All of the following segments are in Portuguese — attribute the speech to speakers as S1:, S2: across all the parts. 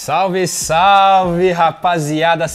S1: Salve, salve, rapaziada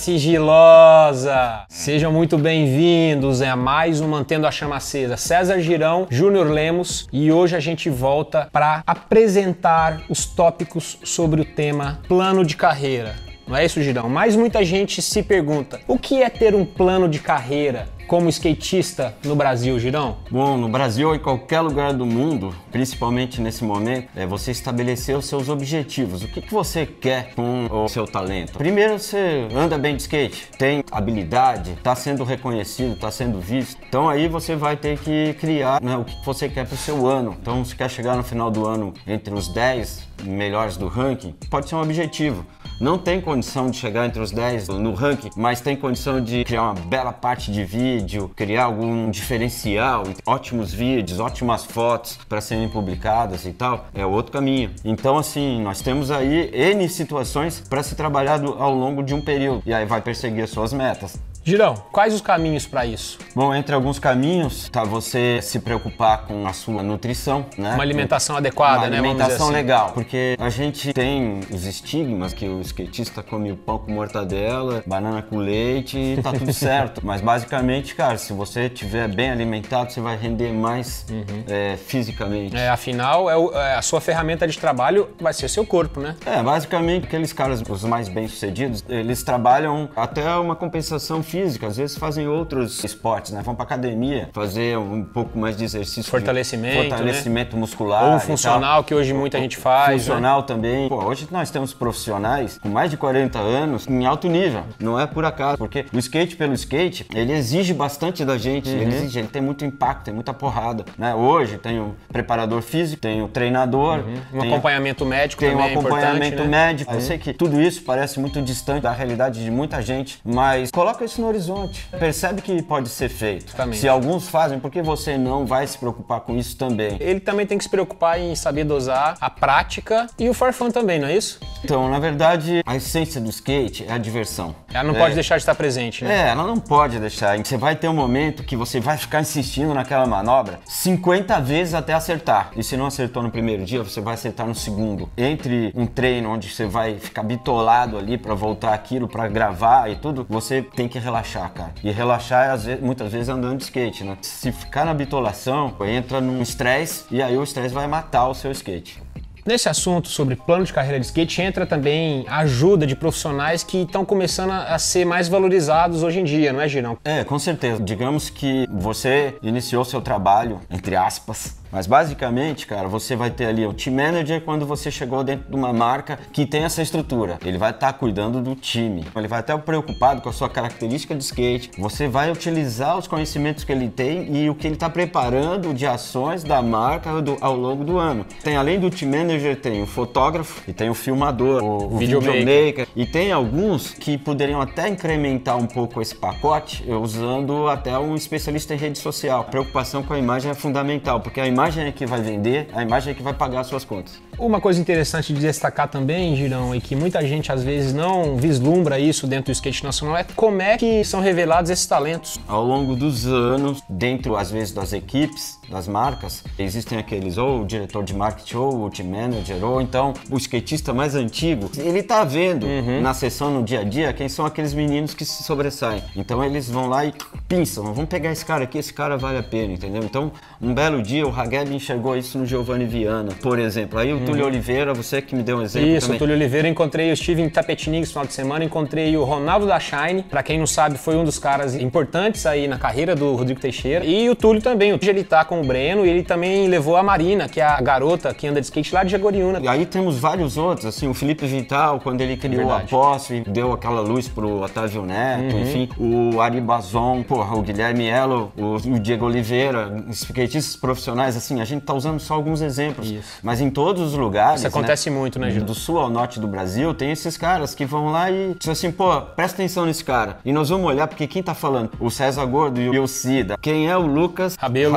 S1: sigilosa! Sejam muito bem-vindos a mais um Mantendo a Chama Acesa. César Girão, Júnior Lemos, e hoje a gente volta para apresentar os tópicos sobre o tema plano de carreira. Não é isso, Girão? Mas muita gente se pergunta, o que é ter um plano de carreira como skatista no Brasil, Girão?
S2: Bom, no Brasil ou em qualquer lugar do mundo, principalmente nesse momento, é você estabelecer os seus objetivos. O que você quer com o seu talento? Primeiro, você anda bem de skate, tem habilidade, está sendo reconhecido, está sendo visto. Então aí você vai ter que criar, né, o que você quer para o seu ano. Então, se quer chegar no final do ano entre os 10 melhores do ranking, pode ser um objetivo. Não tem condição de chegar entre os 10 no ranking, mas tem condição de criar uma bela parte de vídeo, criar algum diferencial, ótimos vídeos, ótimas fotos para serem publicadas e tal, é outro caminho. Então, assim, nós temos aí N situações para se trabalhar ao longo de um período, e aí vai perseguir as suas metas.
S1: Girão, quais os caminhos para isso?
S2: Bom, entre alguns caminhos, tá você se preocupar com a sua nutrição, né?
S1: Uma alimentação adequada, né?
S2: Uma alimentação
S1: assim.
S2: legal, porque a gente tem os estigmas que o skatista come o pão com mortadela, banana com leite e tá tudo certo. Mas basicamente, cara, se você estiver bem alimentado, você vai render mais fisicamente.
S1: Afinal, a sua ferramenta de trabalho vai ser seu corpo, né?
S2: Basicamente, aqueles caras, os mais bem-sucedidos, eles trabalham até uma compensação física, às vezes fazem outros esportes, né? Vão pra academia, fazer um pouco mais de exercício. Fortalecimento
S1: né?
S2: muscular.
S1: Ou um funcional, que hoje muita gente faz.
S2: Funcional,
S1: né?
S2: também. Pô, hoje nós temos profissionais com mais de 40 anos em alto nível. Não é por acaso, porque o skate pelo skate, ele exige bastante da gente. Ele tem muito impacto, tem muita porrada, né? Hoje tem o preparador físico, tem o treinador.
S1: Um acompanhamento médico
S2: tem
S1: também
S2: um acompanhamento
S1: né?
S2: médico. Eu sei que tudo isso parece muito distante da realidade de muita gente, mas coloca isso no horizonte. Percebe que pode ser feito.
S1: Exatamente.
S2: Se alguns fazem, por que você não vai se preocupar com isso também?
S1: Ele também tem que se preocupar em saber dosar a prática e o for fun também, não é isso?
S2: Então, na verdade, a essência do skate é a diversão.
S1: Ela não pode deixar de estar presente, né?
S2: Ela não pode deixar. Você vai ter um momento que você vai ficar insistindo naquela manobra 50 vezes até acertar. E se não acertou no primeiro dia, você vai acertar no segundo. Entre um treino onde você vai ficar bitolado ali pra voltar aquilo, pra gravar e tudo, você tem que relaxar, cara. E relaxar é, muitas vezes, andando de skate, né? Se ficar na bitolação, entra num estresse e aí o estresse vai matar o seu skate.
S1: Nesse assunto sobre plano de carreira de skate entra também a ajuda de profissionais que estão começando a ser mais valorizados hoje em dia, não é, Girão?
S2: Com certeza. Digamos que você iniciou seu trabalho, entre aspas, mas basicamente, cara, você vai ter ali o team manager quando você chegou dentro de uma marca que tem essa estrutura. Ele vai estar cuidando do time, ele vai estar preocupado com a sua característica de skate. Você vai utilizar os conhecimentos que ele tem e o que ele está preparando de ações da marca ao longo do ano. Tem, além do team manager, tem o fotógrafo e tem o filmador, o videomaker. E tem alguns que poderiam até incrementar um pouco esse pacote usando até um especialista em rede social. A preocupação com a imagem é fundamental, porque a imagem é que vai vender, a imagem é que vai pagar as suas contas.
S1: Uma coisa interessante de destacar também, Girão, e que muita gente às vezes não vislumbra isso dentro do skate nacional, é como é que são revelados esses talentos.
S2: Ao longo dos anos, dentro às vezes das equipes, das marcas, existem aqueles ou o diretor de marketing ou o team manager, ou então o skatista mais antigo, ele tá vendo na sessão, no dia a dia, quem são aqueles meninos que se sobressaem. Então eles vão lá e pensam, vamos pegar esse cara aqui, esse cara vale a pena, entendeu? Então, um belo dia o Hageb enxergou isso no Giovanni Viana, por exemplo. Aí o Túlio Oliveira, você que me deu um exemplo
S1: também. O Túlio Oliveira, encontrei o Steven Tapetini esse final de semana, encontrei o Ronaldo da Shine, pra quem não sabe, foi um dos caras importantes aí na carreira do Rodrigo Teixeira, e o Túlio também. Hoje ele tá com o Breno e ele também levou a Marina, que é a garota que anda de skate lá de Jaguariúna.
S2: E aí temos vários outros, assim, o Felipe Vital, quando ele criou a Posse, deu aquela luz pro Otávio Neto, enfim, o Ari Bazon, porra, o Guilherme Elo, o Diego Oliveira, skatistas profissionais, assim, a gente tá usando só alguns exemplos, mas em todos os lugares,
S1: isso acontece muito, né, Gil?
S2: Do sul ao norte do Brasil, tem esses caras que vão lá e dizem assim, pô, presta atenção nesse cara. E nós vamos olhar, porque quem tá falando? O César Gordo e o Cida. Quem é o Lucas Rabelo?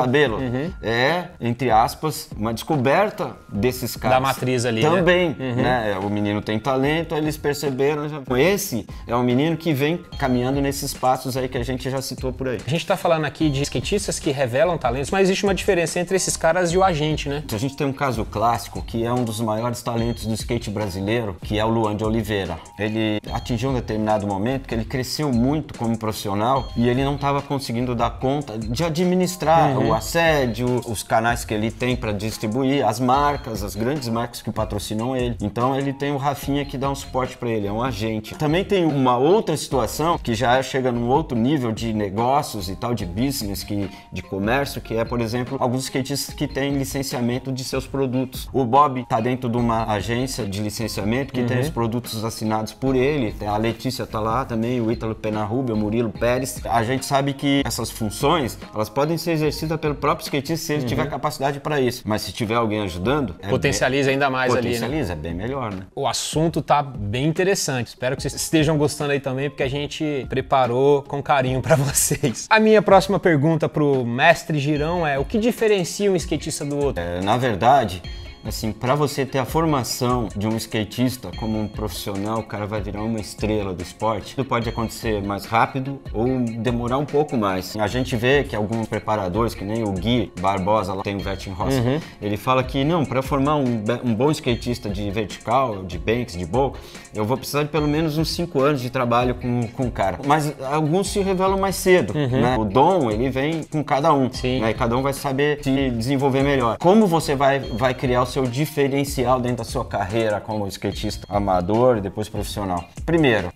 S2: É, entre aspas, uma descoberta desses caras.
S1: Da matriz ali,
S2: também, né? O menino tem talento, eles perceberam. Esse é um menino que vem caminhando nesses passos aí que a gente já citou por aí.
S1: A gente tá falando aqui de skatistas que revelam talentos, mas existe uma diferença entre esses caras e o agente, né?
S2: A gente tem um caso clássico que é um dos maiores talentos do skate brasileiro, que é o Luan de Oliveira. Ele atingiu um determinado momento que ele cresceu muito como profissional e ele não estava conseguindo dar conta de administrar o assédio, os canais que ele tem para distribuir, as marcas, as grandes marcas que patrocinam ele. Então ele tem o Rafinha que dá um suporte para ele, é um agente. Também tem uma outra situação que já chega num outro nível de negócios e tal, de business, de comércio, que é, por exemplo, alguns skatistas que têm licenciamento de seus produtos. O Bob tá dentro de uma agência de licenciamento que tem os produtos assinados por ele, a Letícia tá lá também, o Ítalo Penarrubia, o Murilo Pérez. A gente sabe que essas funções, elas podem ser exercidas pelo próprio skatista se ele tiver capacidade para isso. Mas se tiver alguém ajudando...
S1: Potencializa ainda mais ali, né?
S2: Potencializa, é bem melhor, né?
S1: O assunto tá bem interessante. Espero que vocês estejam gostando aí também, porque a gente preparou com carinho para vocês. A minha próxima pergunta pro mestre Girão é: o que diferencia um skatista do outro?
S2: Na verdade, assim, para você ter a formação de um skatista como um profissional, o cara vai virar uma estrela do esporte. Isso pode acontecer mais rápido ou demorar um pouco mais. A gente vê que alguns preparadores, que nem o Gui Barbosa, lá tem o Vertin Rossi, ele fala que não, para formar um bom skatista de vertical, de banks, de bowl, eu vou precisar de pelo menos uns 5 anos de trabalho com o cara. Mas alguns se revelam mais cedo, né? O dom, ele vem com cada um, né? E cada um vai saber se desenvolver melhor. Como você vai criar o seu diferencial dentro da sua carreira como skatista amador e depois profissional? Primeiro,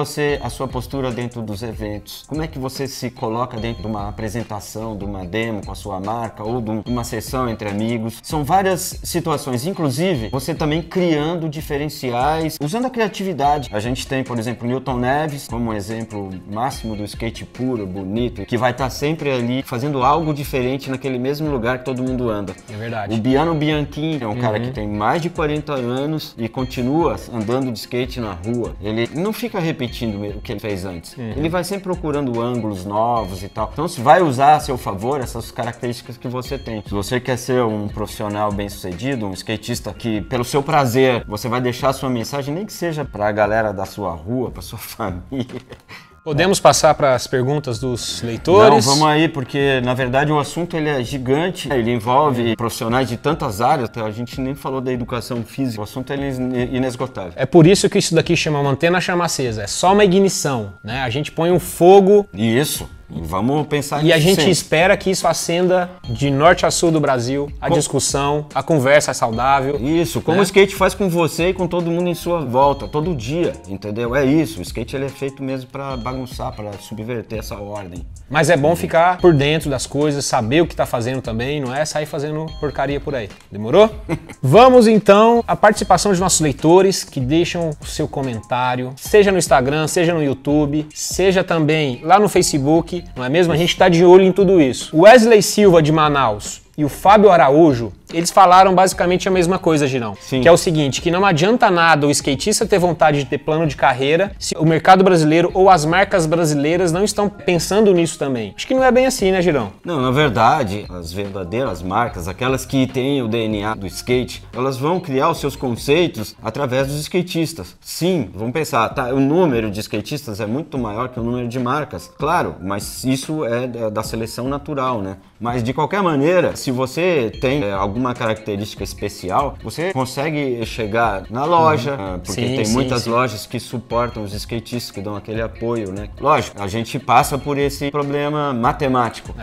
S2: a sua postura dentro dos eventos. Como é que você se coloca dentro de uma apresentação, de uma demo com a sua marca ou de uma sessão entre amigos? São várias situações, inclusive você também criando diferenciais, usando a criatividade. A gente tem, por exemplo, Newton Neves como um exemplo máximo do skate puro, bonito, que vai estar sempre ali fazendo algo diferente naquele mesmo lugar que todo mundo anda.
S1: É verdade.
S2: O Biano Bianchini é um cara que tem mais de 40 anos e continua andando de skate na rua. Ele não fica repetindo o que ele fez antes. Ele vai sempre procurando ângulos novos e tal. Então, se vai usar a seu favor essas características que você tem. Se você quer ser um profissional bem-sucedido, um skatista que, pelo seu prazer, você vai deixar a sua mensagem, nem que seja para a galera da sua rua, para sua família.
S1: Podemos passar para as perguntas dos leitores?
S2: Não, vamos aí, porque na verdade o assunto ele é gigante, ele envolve profissionais de tantas áreas, a gente nem falou da educação física, o assunto é inesgotável.
S1: É por isso que isso daqui chama Mantendo a Chama Acesa, é só uma ignição, né? A gente põe um fogo...
S2: Isso. E vamos pensar nisso.
S1: E a gente
S2: sempre
S1: espera que isso acenda de norte a sul do Brasil, a discussão, a conversa saudável.
S2: Isso, como o skate faz com você e com todo mundo em sua volta, todo dia, entendeu? É isso, o skate ele é feito mesmo para bagunçar, para subverter essa ordem.
S1: Mas é bom ficar por dentro das coisas, saber o que tá fazendo também, não é sair fazendo porcaria por aí. Demorou? Vamos então à participação dos nossos leitores que deixam o seu comentário, seja no Instagram, seja no YouTube, seja também lá no Facebook, não é mesmo? A gente tá de olho em tudo isso. O Wesley Silva de Manaus e o Fábio Araújo, eles falaram basicamente a mesma coisa, Girão.
S2: Sim.
S1: Que é o seguinte, que não adianta nada o skatista ter vontade de ter plano de carreira se o mercado brasileiro ou as marcas brasileiras não estão pensando nisso também. Acho que não é bem assim, né, Girão?
S2: Não, na verdade, as verdadeiras marcas, aquelas que têm o DNA do skate, elas vão criar os seus conceitos através dos skatistas. Sim, vamos pensar, tá, o número de skatistas é muito maior que o número de marcas. Claro, mas isso é da seleção natural, né? Mas de qualquer maneira, se você tem alguma característica especial, você consegue chegar na loja, porque tem muitas lojas que suportam os skatistas, que dão aquele apoio, né? Lógico, a gente passa por esse problema matemático.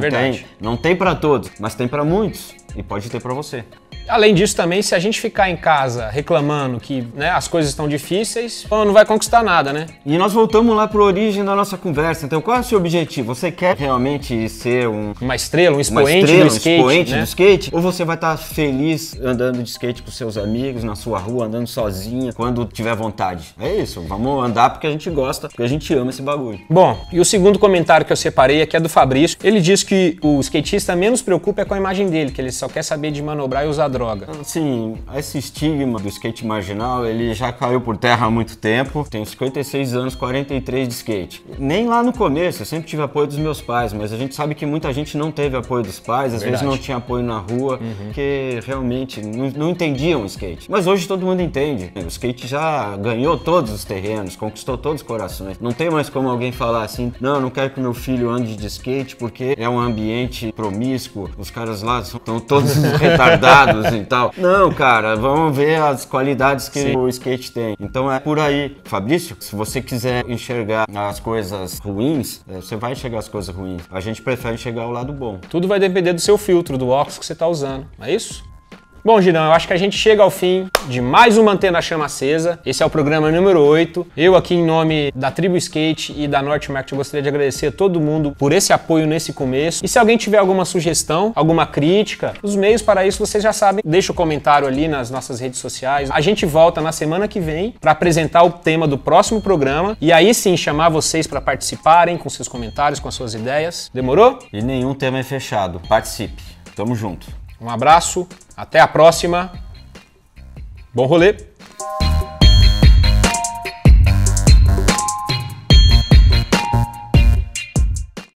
S2: Não tem para todos, mas tem para muitos e pode ter para você.
S1: Além disso também, se a gente ficar em casa reclamando que, né, as coisas estão difíceis, não vai conquistar nada, né?
S2: E nós voltamos lá para a origem da nossa conversa. Então, qual é o seu objetivo? Você quer realmente ser
S1: uma estrela, um expoente do skate, né?
S2: Do skate? Ou você vai estar feliz andando de skate com seus amigos, na sua rua, andando sozinha, quando tiver vontade? É isso, vamos andar porque a gente gosta, porque a gente ama esse bagulho.
S1: Bom, e o segundo comentário que eu separei aqui é do Fabrício. Ele diz que o skatista menos preocupa é com a imagem dele, que ele só quer saber de manobrar e usar droga. droga?
S2: Assim, esse estigma do skate marginal, ele já caiu por terra há muito tempo. Tenho 56 anos, 43 de skate. Nem lá no começo, eu sempre tive apoio dos meus pais, mas a gente sabe que muita gente não teve apoio dos pais, às vezes não tinha apoio na rua, porque realmente não entendiam o skate. Mas hoje todo mundo entende. O skate já ganhou todos os terrenos, conquistou todos os corações. Não tem mais como alguém falar assim, não quero que meu filho ande de skate porque é um ambiente promíscuo, os caras lá estão todos retardados e tal. Não, cara, vamos ver as qualidades que o skate tem. Então é por aí. Fabrício, se você quiser enxergar as coisas ruins, você vai enxergar as coisas ruins. A gente prefere enxergar o lado bom.
S1: Tudo vai depender do seu filtro, do óculos que você está usando, não é isso? Bom, Girão, eu acho que a gente chega ao fim de mais um Mantendo a Chama Acesa. Esse é o programa número 8. Eu aqui em nome da Tribo Skate e da Norte Market gostaria de agradecer a todo mundo por esse apoio nesse começo. E se alguém tiver alguma sugestão, alguma crítica, os meios para isso vocês já sabem. Deixa o comentário ali nas nossas redes sociais. A gente volta na semana que vem para apresentar o tema do próximo programa e aí sim chamar vocês para participarem com seus comentários, com as suas ideias. Demorou?
S2: E nenhum tema é fechado. Participe. Tamo junto.
S1: Um abraço, até a próxima. Bom rolê!